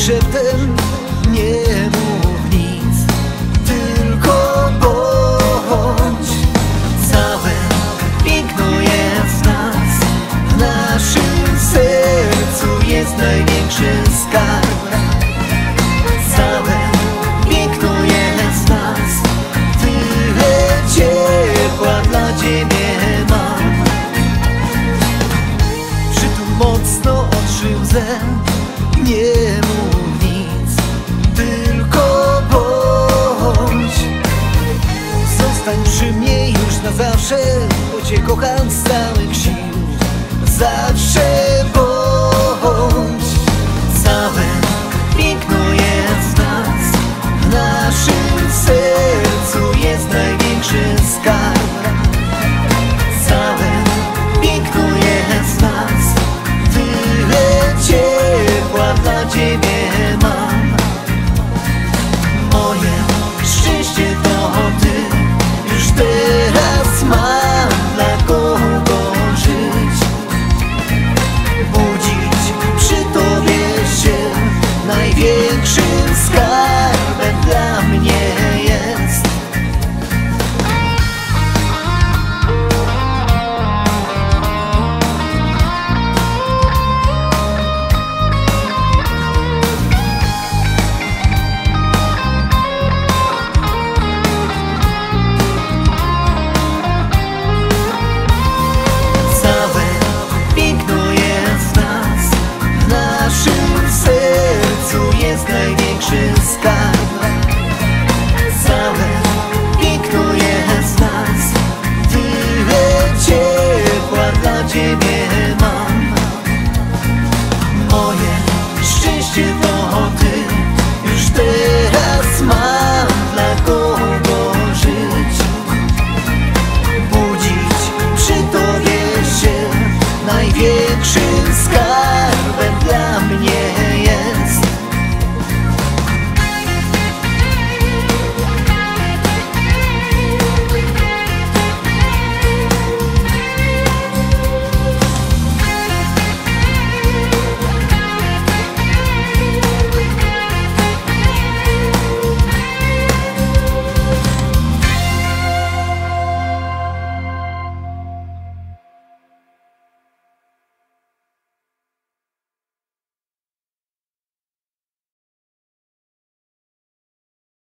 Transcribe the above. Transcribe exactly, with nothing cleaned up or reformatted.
szeptem, nie mów nic, tylko bądź. Całe piękno jest w nas, w naszym sercu jest największy skarb. Całe piękno jest w nas, tyle ciepła dla ciebie mam. Przytul mocno oczy łzę, nie mów nic, tylko bądź. Zostań przy mnie już na zawsze, bo cię kocham z całych sił. Zawsze bądź. Całe piękno jest w nas, w naszym sercu jest największy skarb.